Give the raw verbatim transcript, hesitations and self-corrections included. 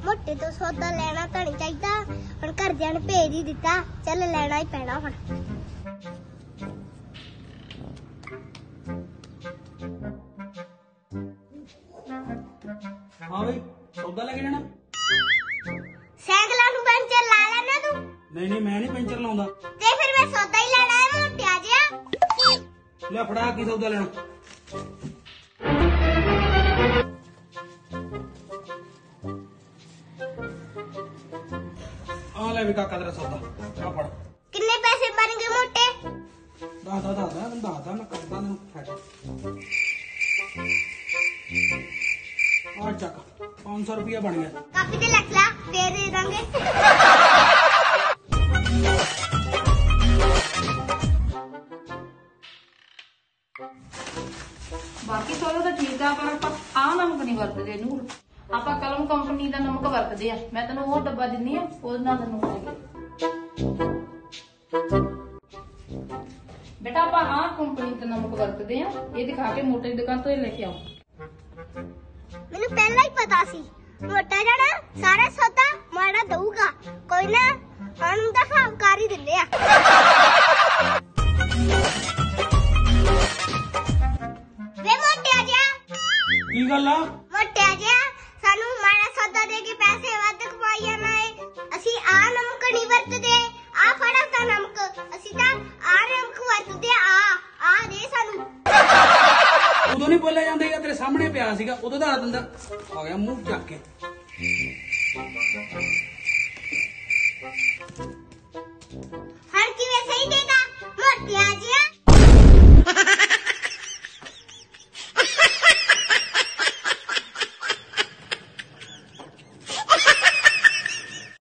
मोटे तो सौदा लेना तो नहीं चाहिए हुण घरदियां ने भेज ही दिता चल लेना ही पैना हुण हाँ भाई सौदा लेके जाना साइकिल नूं पंचर ला लेना तू नहीं नहीं मैं नहीं पंचर लाउंदा ते फिर मैं सौदा ही लेना है मोटिया जिहा ले फड़ा की सौदा लेना आ ले भी काका तेरा सौदा आ फड़ कितने पैसे बन गए मोटे दस दस दस दस दस दस मैं करदा तैनूं फट आ चक पाँच सौ रुपया बन गया काफी ते लख ला फिर दे देंगे बाकी सारा तो ठीक है पर आप आ नमक नहीं वरतदे नूर आप कलम कंपनी का नमक वरतदे आ मैं तेन वो डब्बा दिन्नी आ उहदे नाल तेनूं खाएगी बेटा आप आ कंपनी का नमक वरतदे आ ये दिखा के मोटे की दुकान तो ये लेके आओ मैनू पहला ही पता सी मोटा जाना सारा सौदा माड़ा दऊगा कोई ना हम तो खावकारी दिंदे आ वे मोटिया जिहा की गल आ मोटिया जिहा सानू माड़ा सौदा दे के पैसे वध खवाई जाना है ਅਸੀਂ आ नमक नहीं वरतदे आ फड़ा ता नमक ਅਸੀਂ ਤਾਂ आ नमक वरतदे आ आ दे सानू उदों नहीं बोलिया जाता तेरे सामने पिया सीगा उदों दा दिंदा आ गया मुंह चक के